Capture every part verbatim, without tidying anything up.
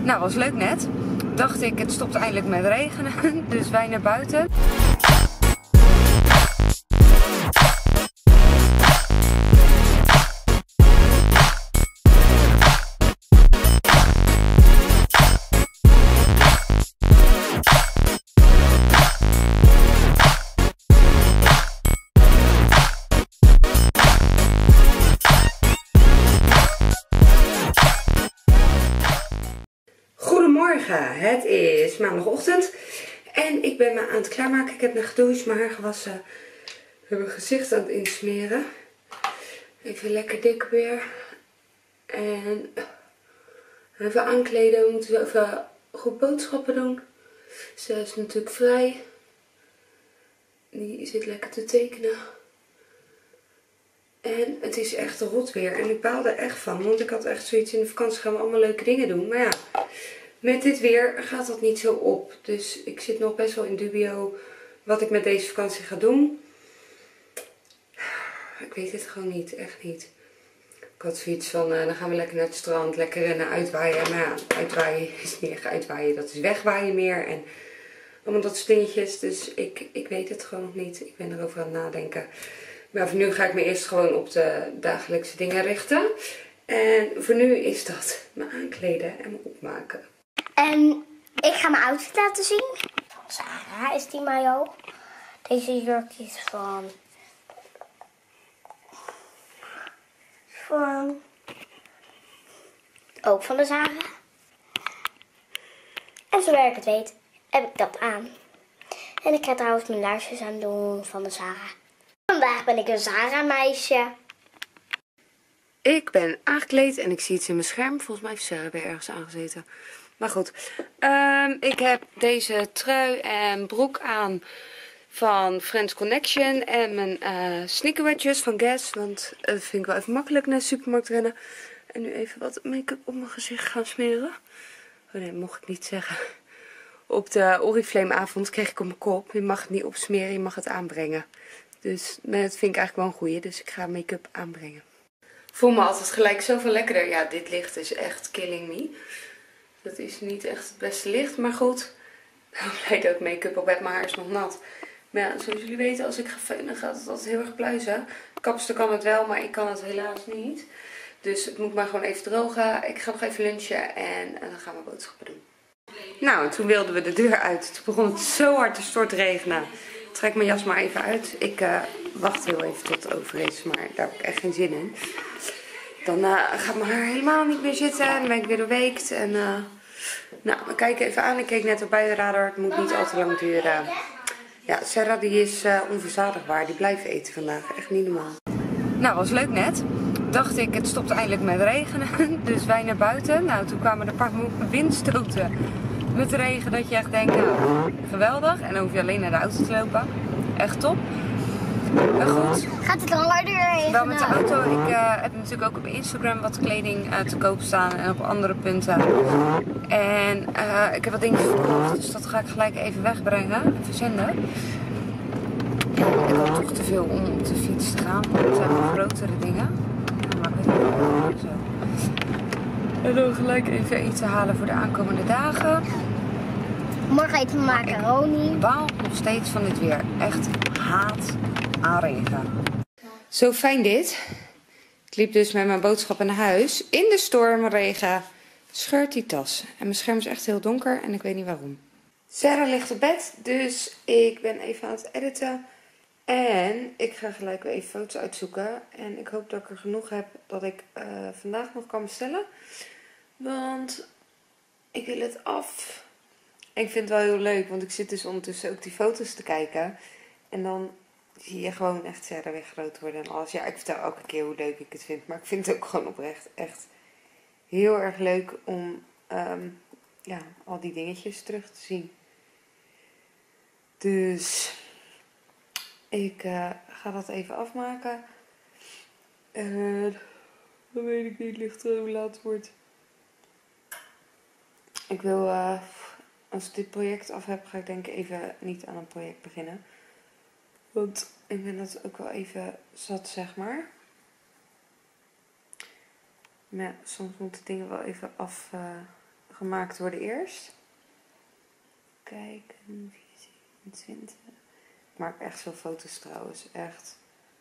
Nou, was leuk net. Dacht ik, het stopt eindelijk met regenen, dus wij naar buiten. Goedemorgen, het is maandagochtend en ik ben me aan het klaarmaken. Ik heb net gedoucht, mijn haar gewassen, ik heb mijn gezicht aan het insmeren. Even lekker dik weer en even aankleden. We moeten even goed boodschappen doen. Ze is natuurlijk vrij, die zit lekker te tekenen. En het is echt rot weer en ik baal er echt van, want ik had echt zoiets: in de vakantie gaan we allemaal leuke dingen doen. Maar ja, met dit weer gaat dat niet zo op. Dus ik zit nog best wel in dubio wat ik met deze vakantie ga doen. Ik weet het gewoon niet, echt niet. Ik had zoiets van, uh, dan gaan we lekker naar het strand, lekker rennen, uitwaaien. Maar ja, uitwaaien is niet echt uitwaaien, dat is wegwaaien meer. En allemaal dat soort dingetjes. Dus ik, ik weet het gewoon nog niet. Ik ben erover aan het nadenken. Maar voor nu ga ik me eerst gewoon op de dagelijkse dingen richten. En voor nu is dat me aankleden en me opmaken. En ik ga mijn outfit laten zien. Van Zara is die mayo. Deze jurk is van... Van... Ook van de Zara. En zover ik het weet, heb ik dat aan. En ik ga trouwens mijn laarsjes aan doen van de Zara. Vandaag ben ik een Zara meisje. Ik ben aangekleed en ik zie iets in mijn scherm. Volgens mij heeft Sarah weer ergens aangezeten. Maar goed, um, ik heb deze trui en broek aan van Friends Connection. En mijn uh, sneakerwedges van Guess. Want dat vind ik wel even makkelijk naar de supermarkt rennen. En nu even wat make-up op mijn gezicht gaan smeren. Oh nee, mocht ik niet zeggen. Op de Oriflame avond kreeg ik op mijn kop: je mag het niet opsmeren, je mag het aanbrengen. Dus dat vind ik eigenlijk wel een goeie. Dus ik ga make-up aanbrengen. Ik voel me altijd gelijk zoveel lekkerder. Ja, dit licht is echt killing me. Dat is niet echt het beste licht, maar goed. Ik ben blij dat ik make-up op heb, mijn haar is nog nat. Maar ja, zoals jullie weten, als ik ga feunen gaat het altijd heel erg pluizen. Kapster kan het wel, maar ik kan het helaas niet. Dus het moet maar gewoon even drogen. Ik ga nog even lunchen en, en dan gaan we boodschappen doen. Nou, toen wilden we de deur uit. Toen begon het zo hard te stortregenen. Ik trek mijn jas maar even uit. Ik uh, wacht heel even tot het over is, maar daar heb ik echt geen zin in. Dan uh, gaat mijn haar helemaal niet meer zitten en dan ben ik weer doorweekt. En uh, nou, we kijken even aan. Ik keek net op buitenradar. Het moet niet al te lang duren. Ja, Sarah die is uh, onverzadigbaar. Die blijft eten vandaag. Echt niet normaal. Nou, was leuk net. Dacht ik, het stopt eindelijk met regenen. Dus wij naar buiten. Nou, toen kwamen er een paar windstoten met regen dat je echt denkt, nou, geweldig. En dan hoef je alleen naar de auto te lopen. Echt top. Maar goed. Gaat het langer duren? Wel met de auto. Ik uh, heb natuurlijk ook op Instagram wat kleding uh, te koop staan en op andere punten. En uh, ik heb wat dingen verkocht, dus dat ga ik gelijk even wegbrengen en verzenden. En ik had toch te veel om op de fiets te gaan. Het zijn wel grotere dingen. Maar ik weet niet zo. En dan gelijk even eten halen voor de aankomende dagen. Morgen eten we macaroni. Ik baal nog steeds van dit weer. Echt haat aan regen. Zo fijn dit. Ik liep dus met mijn boodschappen naar huis. In de stormregen scheurt die tas. En mijn scherm is echt heel donker en ik weet niet waarom. Sarah ligt op bed, dus ik ben even aan het editen. En ik ga gelijk weer even foto's uitzoeken. En ik hoop dat ik er genoeg heb dat ik uh, vandaag nog kan bestellen. Want ik wil het af. En ik vind het wel heel leuk, want ik zit dus ondertussen ook die foto's te kijken. En dan zie je gewoon echt Sarah weer groot worden en alles. Ja, ik vertel elke keer hoe leuk ik het vind. Maar ik vind het ook gewoon oprecht echt heel erg leuk om um, ja, al die dingetjes terug te zien. Dus ik uh, ga dat even afmaken. En dan weet ik niet, ligt er hoe laat het wordt. Ik wil, uh, als ik dit project af heb, ga ik denk ik even niet aan een project beginnen. Want ik ben dat ook wel even zat, zeg maar. Maar ja, soms moeten dingen wel even af, uh, gemaakt worden eerst. Kijk, vierentwintig. Ik maak echt veel foto's trouwens, echt.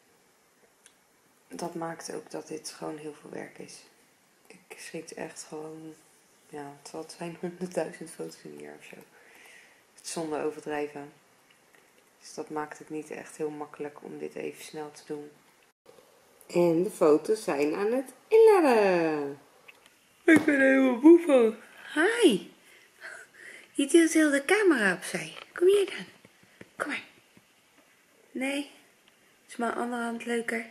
Dat maakt ook dat dit gewoon heel veel werk is. Ik schiet echt gewoon, ja, het zal zijn honderdduizend foto's in een jaar of zo. Zonder overdrijven. Dus dat maakt het niet echt heel makkelijk om dit even snel te doen. En de foto's zijn aan het inladen. Ik ben helemaal moe van. Hi. Je tilt heel de camera opzij. Kom hier dan. Kom maar. Nee. Is mijn andere hand leuker?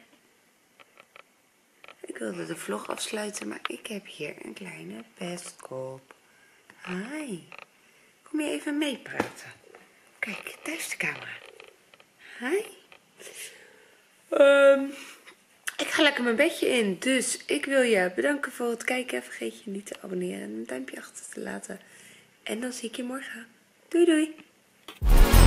Ik wilde de vlog afsluiten, maar ik heb hier een kleine pestkop. Hi. Kom je even meepraten? Kijk, daar is de camera. Hi. Um, ik ga lekker mijn bedje in, dus ik wil je bedanken voor het kijken. Vergeet je niet te abonneren en een duimpje achter te laten. En dan zie ik je morgen. Doei doei.